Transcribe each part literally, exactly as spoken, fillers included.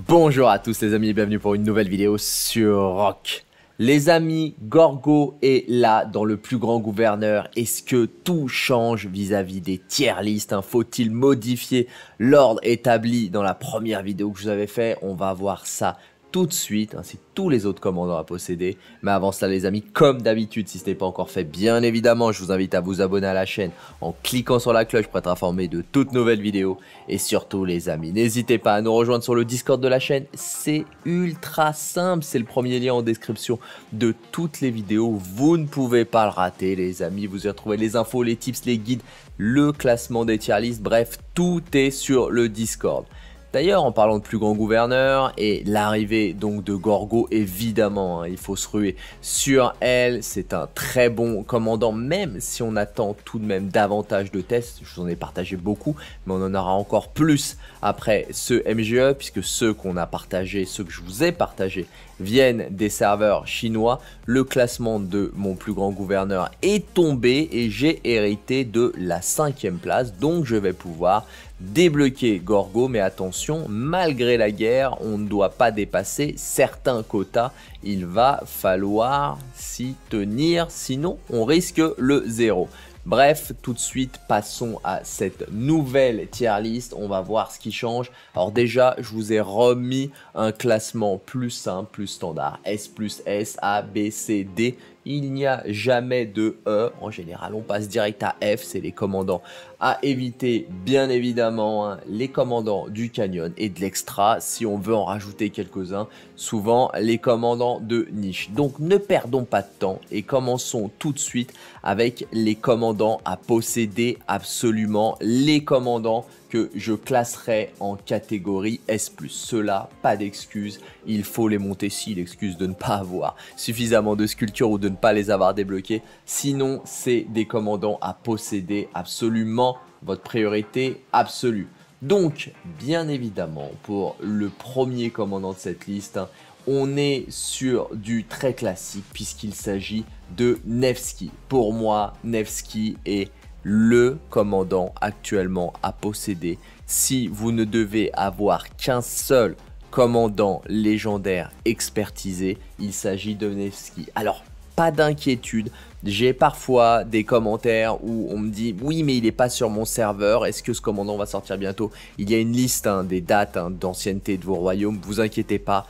Bonjour à tous les amis et bienvenue pour une nouvelle vidéo sur Rock. Les amis, Gorgo est là dans le plus grand gouverneur. Est-ce que tout change vis-à-vis des tier lists, hein? Faut-il modifier l'ordre établi dans la première vidéo que je vous avais fait? On va voir ça tout de suite, ainsi que tous les autres commandants à posséder. Mais avant cela les amis, comme d'habitude, si ce n'est pas encore fait, bien évidemment, je vous invite à vous abonner à la chaîne en cliquant sur la cloche pour être informé de toutes nouvelles vidéos. Et surtout les amis, n'hésitez pas à nous rejoindre sur le Discord de la chaîne, c'est ultra simple, c'est le premier lien en description de toutes les vidéos. Vous ne pouvez pas le rater les amis, vous y retrouvez les infos, les tips, les guides, le classement des tier lists, bref, tout est sur le Discord. D'ailleurs, en parlant de plus grand gouverneur et l'arrivée donc de Gorgo, évidemment, hein, il faut se ruer sur elle. C'est un très bon commandant, même si on attend tout de même davantage de tests. Je vous en ai partagé beaucoup, mais on en aura encore plus après ce M G E, puisque ceux qu'on a partagés, ceux que je vous ai partagés, viennent des serveurs chinois. Le classement de mon plus grand gouverneur est tombé et j'ai hérité de la cinquième place, donc je vais pouvoir débloquer Gorgo, mais attention, malgré la guerre, on ne doit pas dépasser certains quotas. Il va falloir s'y tenir, sinon on risque le zéro. Bref, tout de suite, passons à cette nouvelle tier list. On va voir ce qui change. Alors déjà, je vous ai remis un classement plus simple, plus standard. S plus S, A, B, C, D. Il n'y a jamais de E. En général, on passe direct à F. C'est les commandants à éviter, bien évidemment, hein, les commandants du canyon et de l'extra. Si on veut en rajouter quelques-uns, souvent les commandants de niche. Donc, ne perdons pas de temps et commençons tout de suite avec les commandants à posséder absolument. Les commandants que je classerai en catégorie S plus. Ceux-là, pas d'excuses, il faut les monter si l'excuse de ne pas avoir suffisamment de sculptures ou de ne pas les avoir débloqués. Sinon, c'est des commandants à posséder absolument, votre priorité absolue. Donc, bien évidemment, pour le premier commandant de cette liste, hein, on est sur du très classique puisqu'il s'agit de Nevsky. Pour moi, Nevsky est le commandant actuellement à posséder. Si vous ne devez avoir qu'un seul commandant légendaire expertisé, il s'agit de Nevsky. Alors, pas d'inquiétude, j'ai parfois des commentaires où on me dit oui mais il n'est pas sur mon serveur, est-ce que ce commandant va sortir bientôt? Il y a une liste hein, des dates hein, d'ancienneté de vos royaumes, vous inquiétez pas,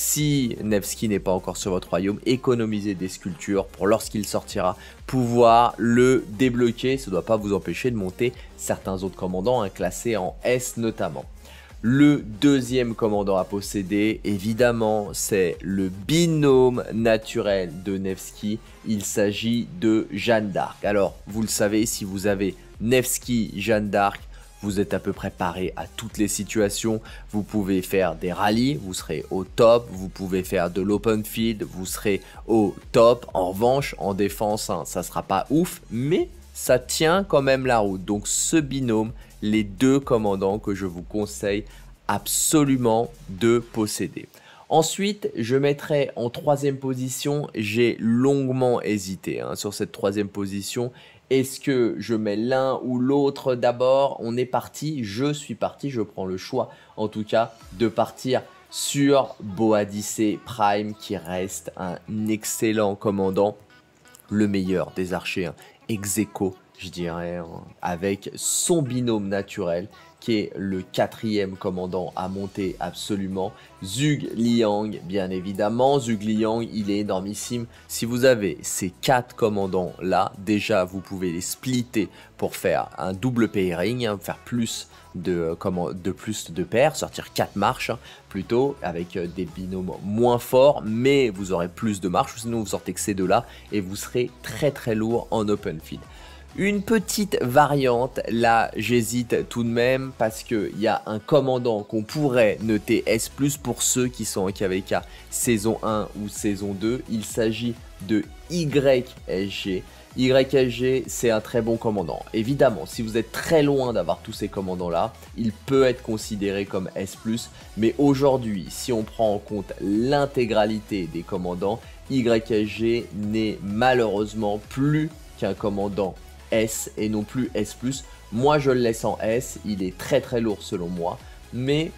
si Nevsky n'est pas encore sur votre royaume, économisez des sculptures pour lorsqu'il sortira pouvoir le débloquer. Ça ne doit pas vous empêcher de monter certains autres commandants hein, classés en S notamment. Le deuxième commandant à posséder, évidemment, c'est le binôme naturel de Nevsky. Il s'agit de Jeanne d'Arc. Alors, vous le savez, si vous avez Nevsky, Jeanne d'Arc, vous êtes à peu près paré à toutes les situations. Vous pouvez faire des rallyes, vous serez au top. Vous pouvez faire de l'open field, vous serez au top. En revanche, en défense, hein, ça ne sera pas ouf, mais ça tient quand même la route. Donc, ce binôme, les deux commandants que je vous conseille absolument de posséder. Ensuite, je mettrai en troisième position, j'ai longuement hésité hein, sur cette troisième position. Est-ce que je mets l'un ou l'autre d'abord? On est parti, je suis parti, je prends le choix en tout cas de partir sur Boadicée Prime qui reste un excellent commandant, le meilleur des archers, hein, ex aequo, je dirais, hein, avec son binôme naturel qui est le quatrième commandant à monter absolument, Zhuge Liang, bien évidemment. Zhuge Liang, il est énormissime. Si vous avez ces quatre commandants là, déjà vous pouvez les splitter pour faire un double pairing, hein, faire plus de, comment, de plus de paires, sortir quatre marches hein, plutôt, avec euh, des binômes moins forts, mais vous aurez plus de marches, sinon vous sortez que ces deux là et vous serez très très lourd en open field. Une petite variante, là j'hésite tout de même parce qu'il y a un commandant qu'on pourrait noter S plus pour ceux qui sont en K V K saison un ou saison deux. Il s'agit de Y S G. Y S G, c'est un très bon commandant. Évidemment, si vous êtes très loin d'avoir tous ces commandants-là, il peut être considéré comme S plus. Mais aujourd'hui, si on prend en compte l'intégralité des commandants, Y S G n'est malheureusement plus qu'un commandant S et non plus S plus. Moi, je le laisse en S. Il est très très lourd selon moi. Mais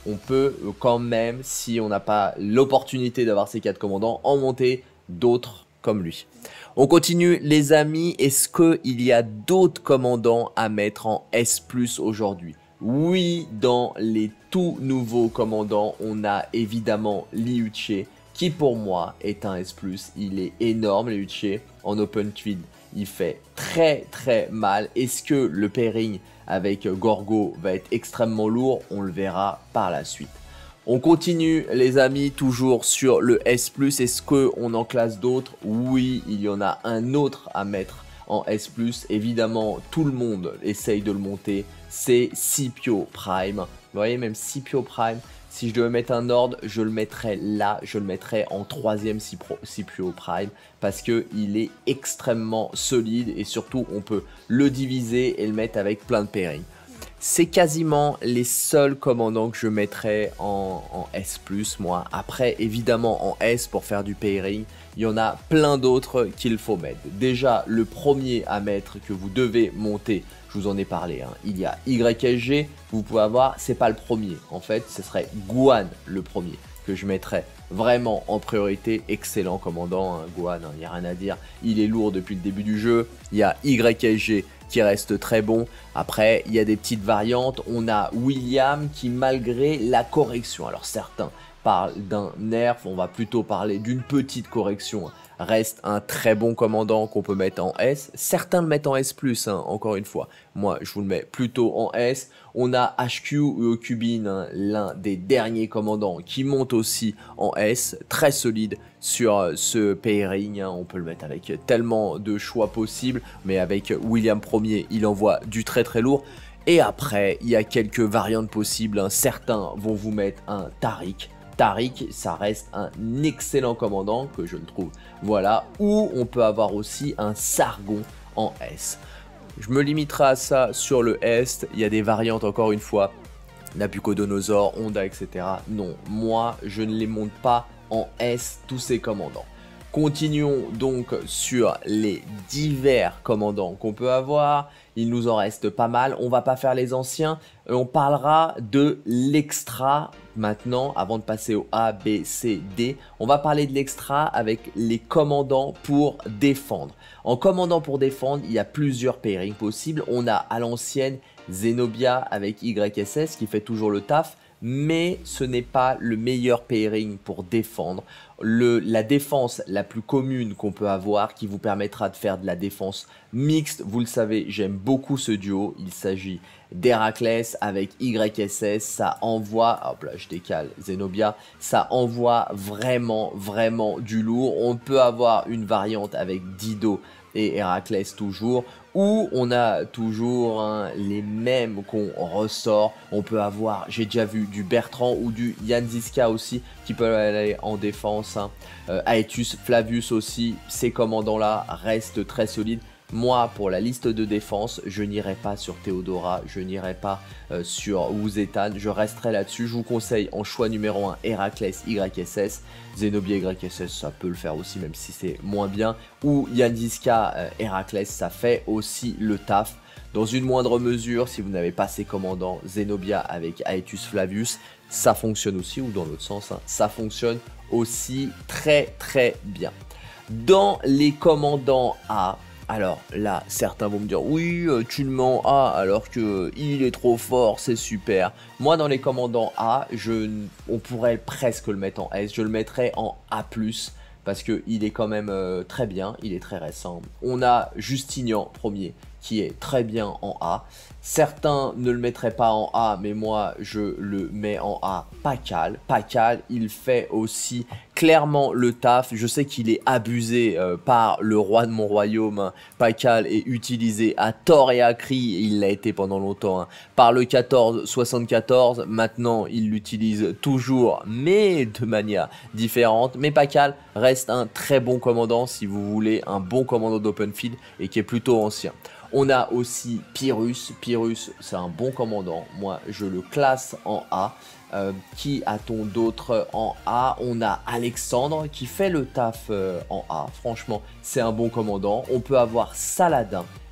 on peut quand même, si on n'a pas l'opportunité d'avoir ces quatre commandants, en monter d'autres comme lui. On continue les amis, est-ce qu'il y a d'autres commandants à mettre en S plus aujourd'hui? Oui, dans les tout nouveaux commandants, on a évidemment Liu Che, qui pour moi est un S plus, il est énorme Liu Che, en open field, il fait très très mal. Est-ce que le pairing avec Gorgo va être extrêmement lourd? On le verra par la suite. On continue les amis, toujours sur le S plus, est-ce qu'on en classe d'autres? Oui, il y en a un autre à mettre en S plus, évidemment tout le monde essaye de le monter, c'est Scipio Prime. Vous voyez, même Scipio Prime, si je devais mettre un ordre, je le mettrais là, je le mettrais en troisième Scipio Prime, parce qu'il est extrêmement solide, et surtout on peut le diviser et le mettre avec plein de pairings. C'est quasiment les seuls commandants que je mettrais en, en S plus, moi. Après, évidemment, en S, pour faire du pairing, il y en a plein d'autres qu'il faut mettre. Déjà, le premier à mettre que vous devez monter, je vous en ai parlé, hein, il y a Y S G, vous pouvez avoir, c'est pas le premier. En fait, ce serait Guan le premier que je mettrais vraiment en priorité. Excellent commandant, hein, Guan, il hein, n'y a rien à dire. Il est lourd depuis le début du jeu. Il y a Y S G qui reste très bon. Après, il y a des petites variantes. On a William qui, malgré la correction, alors certains parlent d'un nerf, on va plutôt parler d'une petite correction, reste un très bon commandant qu'on peut mettre en S. Certains le mettent en S plus, hein, encore une fois. Moi, je vous le mets plutôt en S. On a H Q ou Cubine, hein, l'un des derniers commandants qui monte aussi en S. Très solide sur ce pairing, hein. On peut le mettre avec tellement de choix possibles, mais avec William Ier, il envoie du très très lourd. Et après, il y a quelques variantes possibles, hein. Certains vont vous mettre un Tariq. Tariq, ça reste un excellent commandant que je ne trouve. Voilà, ou on peut avoir aussi un Sargon en S. Je me limiterai à ça sur le Est. Il y a des variantes encore une fois. Nabucodonosor, Honda, et cetera. Non, moi, je ne les monte pas en S, tous ces commandants. Continuons donc sur les divers commandants qu'on peut avoir. Il nous en reste pas mal. On va pas faire les anciens. On parlera de l'extra maintenant, avant de passer au A, B, C, D. On va parler de l'extra avec les commandants pour défendre. En commandant pour défendre, il y a plusieurs pairings possibles. On a à l'ancienne Zenobia avec Y S S qui fait toujours le taf. Mais ce n'est pas le meilleur pairing pour défendre. Le, la défense la plus commune qu'on peut avoir qui vous permettra de faire de la défense mixte, vous le savez, j'aime beaucoup ce duo. Il s'agit d'Héraclès avec Y S S, ça envoie, hop là je décale Zenobia, ça envoie vraiment vraiment du lourd. On peut avoir une variante avec Dido et Héraclès toujours, où on a toujours hein, les mêmes qu'on ressort. On peut avoir, j'ai déjà vu du Bertrand ou du Jan Ziska aussi qui peuvent aller en défense. Hein. Euh, Aetius Flavius aussi, ces commandants-là restent très solides. Moi, pour la liste de défense, je n'irai pas sur Théodora, je n'irai pas euh, sur Wuzetan, je resterai là-dessus. Je vous conseille en choix numéro un Héraclès Y S S, Zenobia Y S S, ça peut le faire aussi, même si c'est moins bien. Ou Yandiska euh, Héraclès, ça fait aussi le taf. Dans une moindre mesure, si vous n'avez pas ces commandants, Zenobia avec Aetius Flavius, ça fonctionne aussi, ou dans l'autre sens, hein, ça fonctionne aussi très très bien. Dans les commandants A, alors là, certains vont me dire, oui, tu le mets en A alors que il est trop fort, c'est super. Moi, dans les commandants A, je, on pourrait presque le mettre en S. Je le mettrais en A plus, parce qu'il est quand même euh, très bien, il est très récent. On a Justinien premier, qui est très bien en A. Certains ne le mettraient pas en A, mais moi, je le mets en A. Pakal, Pakal, il fait aussi clairement le taf. Je sais qu'il est abusé euh, par le roi de mon royaume. Hein. Pakal est utilisé à tort et à cri, il l'a été pendant longtemps, hein. Par le quatorze soixante-quatorze. Maintenant, il l'utilise toujours, mais de manière différente. Mais Pakal reste un très bon commandant si vous voulez un bon commandant d'open field et qui est plutôt ancien. On a aussi Pyrrhus. Pyrrhus, c'est un bon commandant. Moi, je le classe en A. Euh, qui a-t-on d'autre en A? On a Alexandre qui fait le taf euh, en A. Franchement, c'est un bon commandant. On peut avoir Saladin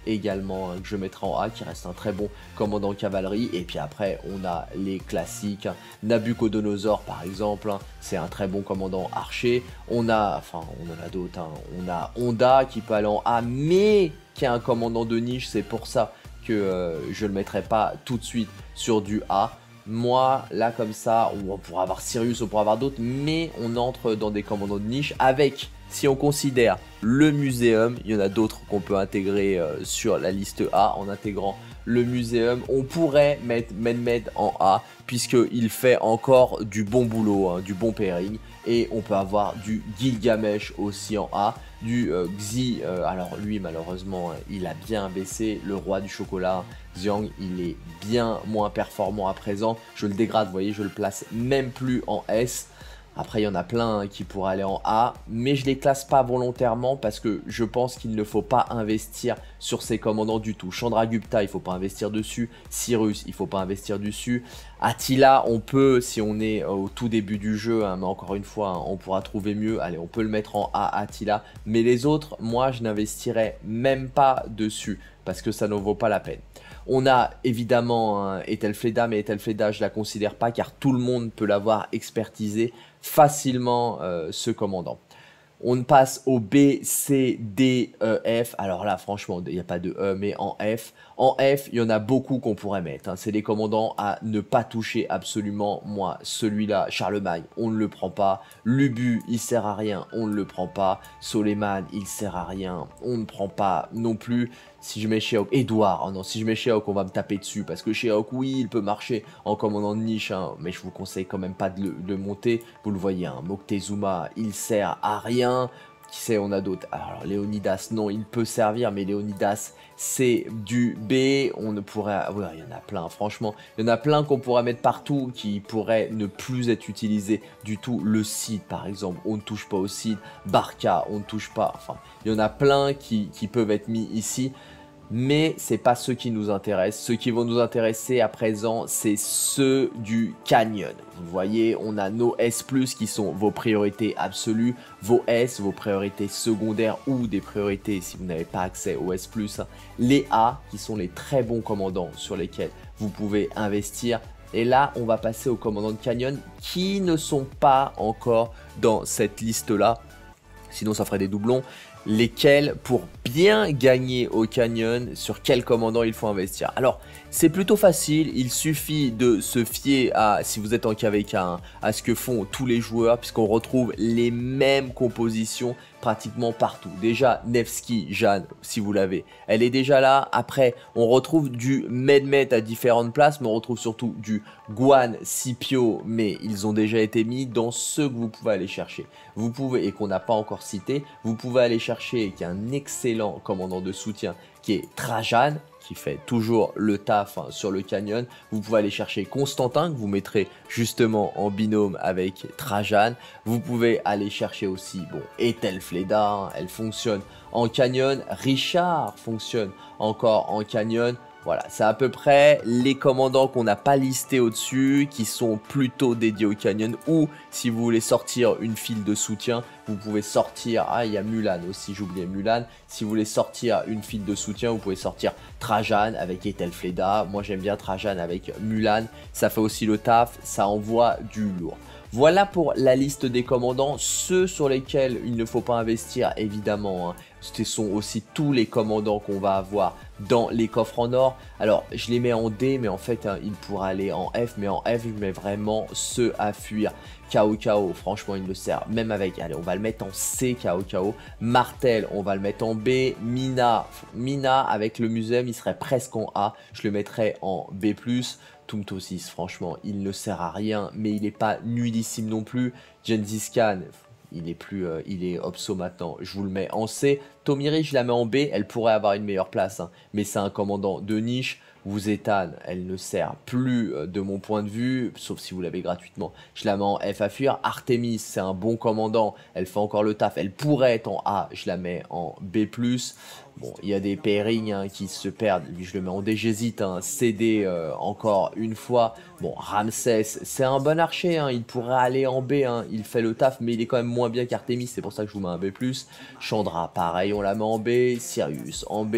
également hein, que je mettrai en A, qui reste un très bon commandant cavalerie. Et puis après, on a les classiques, hein. Nabucodonosor par exemple, hein, c'est un très bon commandant archer. On a, enfin on en a d'autres, hein. On a Honda qui peut aller en A, mais qui est un commandant de niche, c'est pour ça que euh, je ne le mettrai pas tout de suite sur du A. Moi, là comme ça, on pourra avoir Sirius, on pourra avoir d'autres, mais on entre dans des commandants de niche avec, si on considère le muséum, il y en a d'autres qu'on peut intégrer euh, sur la liste A en intégrant le muséum. On pourrait mettre Menmed en A puisqu'il fait encore du bon boulot, hein, du bon pairing. Et on peut avoir du Gilgamesh aussi en A, du euh, Xi, euh, alors lui malheureusement il a bien baissé, le roi du chocolat, Xiang, il est bien moins performant à présent. Je le dégrade, vous voyez, je le place même plus en S. Après, il y en a plein hein, qui pourraient aller en A, mais je les classe pas volontairement parce que je pense qu'il ne faut pas investir sur ces commandants du tout. Chandragupta, il faut pas investir dessus. Cyrus, il faut pas investir dessus. Attila, on peut, si on est au tout début du jeu, hein, mais encore une fois, hein, on pourra trouver mieux. Allez, on peut le mettre en A, Attila. Mais les autres, moi, je n'investirais même pas dessus parce que ça ne vaut pas la peine. On a évidemment hein, Ethelfleda, mais Ethelfleda, je ne la considère pas car tout le monde peut l'avoir expertisé facilement euh, ce commandant. On passe au B, C, D, E, F. Alors là, franchement, il n'y a pas de E, mais en F. En F, il y en a beaucoup qu'on pourrait mettre. Hein. C'est des commandants à ne pas toucher absolument. Moi, celui-là, Charlemagne, on ne le prend pas. Lubu, il sert à rien, on ne le prend pas. Soleiman, il sert à rien, on ne prend pas non plus. Si je mets Sheok, Edouard, oh non, si je mets Sheok, on va me taper dessus. Parce que Sheok, oui, il peut marcher en commandant de niche, hein, mais je vous conseille quand même pas de le, de le monter. Vous le voyez, hein, Moctezuma, il sert à rien. Qui sait, on a d'autres. Alors, Léonidas, non, il peut servir, mais Léonidas, c'est du B. On ne pourrait... Ouais, il y en a plein, franchement. Il y en a plein qu'on pourrait mettre partout, qui pourraient ne plus être utilisés du tout. Le Cid, par exemple, on ne touche pas au Cid. Barca, on ne touche pas. Enfin, il y en a plein qui, qui peuvent être mis ici. Mais c'est pas ceux qui nous intéressent. Ceux qui vont nous intéresser à présent, c'est ceux du Canyon. Vous voyez, on a nos S plus, qui sont vos priorités absolues, vos S, vos priorités secondaires ou des priorités si vous n'avez pas accès aux S plus. Les A, qui sont les très bons commandants sur lesquels vous pouvez investir. Et là, on va passer aux commandants de Canyon qui ne sont pas encore dans cette liste-là. Sinon, ça ferait des doublons. Lesquels, pour bien gagner au Canyon, sur quel commandant il faut investir. Alors, c'est plutôt facile, il suffit de se fier à, si vous êtes en K V K, hein, à ce que font tous les joueurs, puisqu'on retrouve les mêmes compositions pratiquement partout. Déjà, Nevsky, Jeanne, si vous l'avez, elle est déjà là. Après, on retrouve du Medmet à différentes places, mais on retrouve surtout du Guan, Scipio, mais ils ont déjà été mis dans ceux que vous pouvez aller chercher. Vous pouvez, et qu'on n'a pas encore cité, vous pouvez aller chercher, qui est un excellent commandant de soutien, qui est Trajan, qui fait toujours le taf hein, sur le Canyon. Vous pouvez aller chercher Constantin, que vous mettrez justement en binôme avec Trajan. Vous pouvez aller chercher aussi, bon, Ethelfleda, hein, elle fonctionne en Canyon. Richard fonctionne encore en Canyon. Voilà, c'est à peu près les commandants qu'on n'a pas listés au-dessus, qui sont plutôt dédiés au Canyon, ou si vous voulez sortir une file de soutien, vous pouvez sortir, ah il y a Mulan aussi, j'oubliais Mulan, si vous voulez sortir une file de soutien, vous pouvez sortir Trajan avec Ethelfleda, moi j'aime bien Trajan avec Mulan, ça fait aussi le taf, ça envoie du lourd. Voilà pour la liste des commandants, ceux sur lesquels il ne faut pas investir évidemment, hein. Ce sont aussi tous les commandants qu'on va avoir dans les coffres en or. Alors je les mets en D, mais en fait hein, il pourra aller en F, mais en F je mets vraiment ceux à fuir. Cao Cao, franchement il me sert même avec, allez on va le mettre en C, Cao Cao. Martel, on va le mettre en B. Mina, Mina avec le muséum il serait presque en A, je le mettrais en B plus. Tumtosis, franchement, il ne sert à rien, mais il n'est pas nullissime non plus. Gengis Khan, il est plus, euh, il est obso maintenant, je vous le mets en C. Tomiri, je la mets en B, elle pourrait avoir une meilleure place, hein, mais c'est un commandant de niche. Wuzetan, elle ne sert plus euh, de mon point de vue, sauf si vous l'avez gratuitement. Je la mets en F à fuir. Artemis, c'est un bon commandant, elle fait encore le taf, elle pourrait être en A, je la mets en B plus. Bon, il y a des pairings hein, qui se perdent, lui je le mets en D, j'hésite, hein, C D euh, encore une fois. Bon, Ramsès, c'est un bon archer, hein, il pourrait aller en B, hein, il fait le taf, mais il est quand même moins bien qu'Artemis, c'est pour ça que je vous mets un B plus. Chandra, pareil, on la met en B. Sirius en B.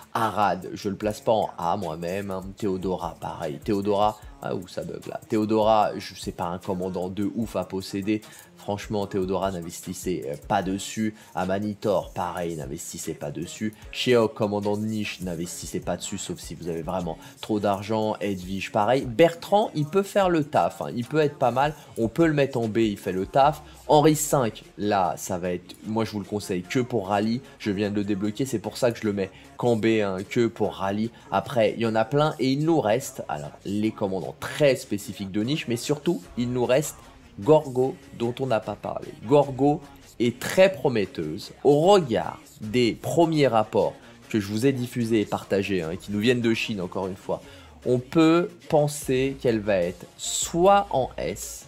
Arad, je le place pas en A moi-même. Hein. Théodora, pareil. Théodora, ah ouh, ça bug là. Théodora, je sais pas un commandant de ouf à posséder. Franchement, Théodora, n'investissez pas dessus. Amanitor, pareil, n'investissez pas dessus. Sheok, commandant de niche, n'investissez pas dessus, sauf si vous avez vraiment trop d'argent. Edwige, pareil. Bertrand, il peut faire le taf. Hein. Il peut être pas mal. On peut le mettre en B, il fait le taf. Henri cinq, là, ça va être... Moi, je vous le conseille que pour rallye. Je viens de le débloquer, c'est pour ça que je le mets qu'en B, hein, que pour rallye. Après, il y en a plein et il nous reste, alors, les commandants très spécifiques de niche, mais surtout, il nous reste Gorgo, dont on n'a pas parlé. Gorgo est très prometteuse au regard des premiers rapports que je vous ai diffusés et partagés, hein, qui nous viennent de Chine, encore une fois. On peut penser qu'elle va être soit en S,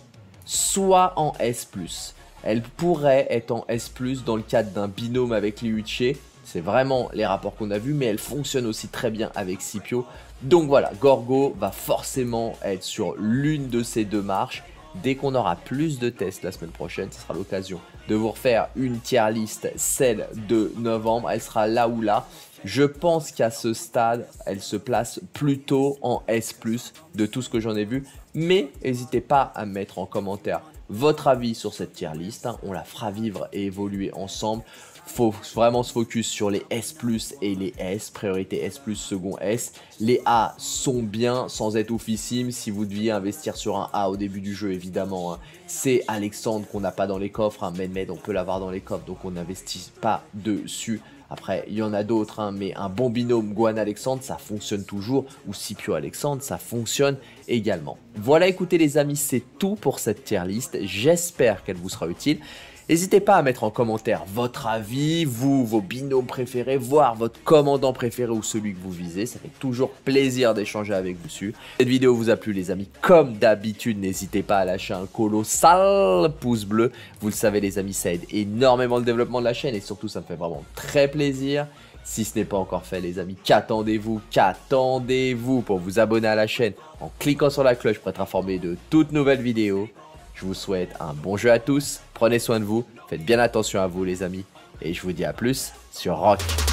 soit en S plus. Elle pourrait être en S plus dans le cadre d'un binôme avec Liu Che. C'est vraiment les rapports qu'on a vus, mais elle fonctionne aussi très bien avec Scipio. Donc voilà, Gorgo va forcément être sur l'une de ces deux marches. Dès qu'on aura plus de tests la semaine prochaine, ce sera l'occasion de vous refaire une tier list, celle de novembre. Elle sera là ou là. Je pense qu'à ce stade, elle se place plutôt en S plus de tout ce que j'en ai vu. Mais n'hésitez pas à mettre en commentaire votre avis sur cette tier list. On la fera vivre et évoluer ensemble. Faut vraiment se focus sur les S plus et les S, priorité S plus, second S. Les A sont bien sans être oufissime. Si vous deviez investir sur un A au début du jeu, évidemment, hein, c'est Alexandre qu'on n'a pas dans les coffres. Hein. Medmed, on peut l'avoir dans les coffres, donc on n'investit pas dessus. Après, il y en a d'autres, hein, mais un bon binôme Guan-Alexandre, ça fonctionne toujours. Ou Scipio-Alexandre, ça fonctionne également. Voilà, écoutez les amis, c'est tout pour cette tier list. J'espère qu'elle vous sera utile. N'hésitez pas à mettre en commentaire votre avis, vous, vos binômes préférés, voire votre commandant préféré ou celui que vous visez. Ça fait toujours plaisir d'échanger avec vous dessus. Cette vidéo vous a plu les amis, comme d'habitude, n'hésitez pas à lâcher un colossal pouce bleu. Vous le savez les amis, ça aide énormément le développement de la chaîne et surtout ça me fait vraiment très plaisir. Si ce n'est pas encore fait les amis, qu'attendez-vous, qu'attendez-vous pour vous abonner à la chaîne en cliquant sur la cloche pour être informé de toutes nouvelles vidéos. Je vous souhaite un bon jeu à tous, prenez soin de vous, faites bien attention à vous les amis, et je vous dis à plus sur Rock.